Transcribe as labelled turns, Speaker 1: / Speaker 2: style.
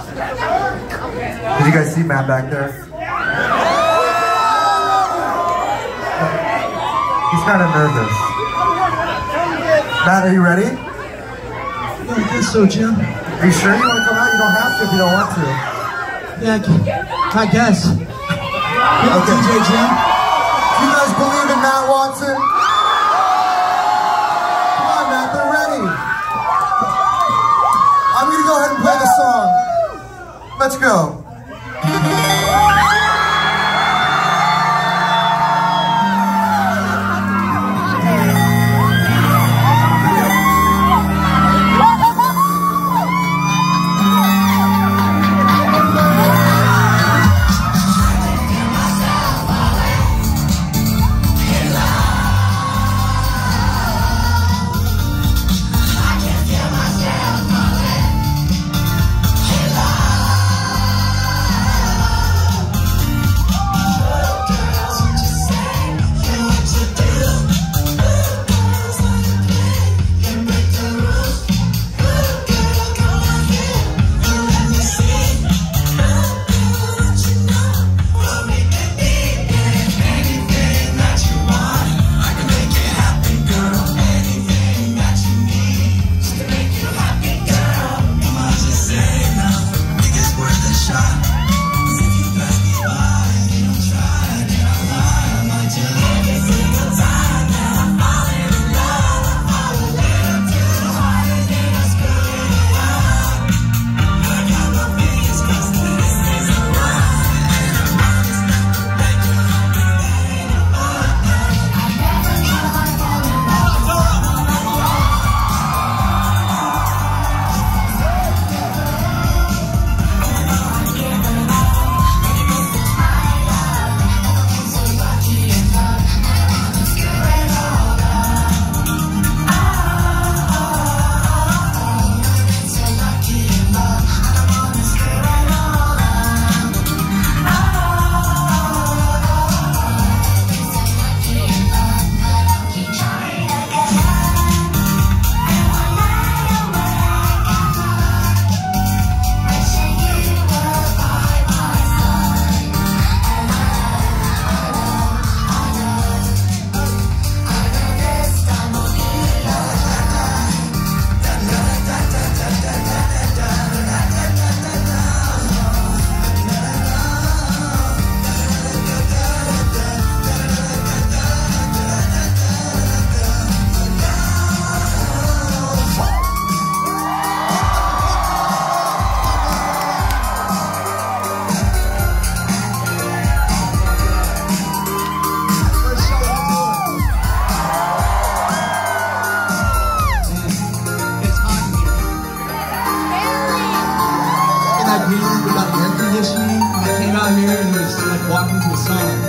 Speaker 1: Did you guys see Matt back there? He's kind of nervous. Matt, are you ready?
Speaker 2: Yeah, I guess so, Jim.
Speaker 1: Are you sure you want to come out? You don't have to if you don't want to.
Speaker 2: Yeah, I guess. Yeah,
Speaker 1: okay.
Speaker 2: DJ Jim.
Speaker 1: Do you guys believe in Matt Watson? Come on, Matt, they're ready. I'm going to go ahead and play the song. Let's go.
Speaker 2: We got air conditioning. I came out here and it was like walking to a sauna.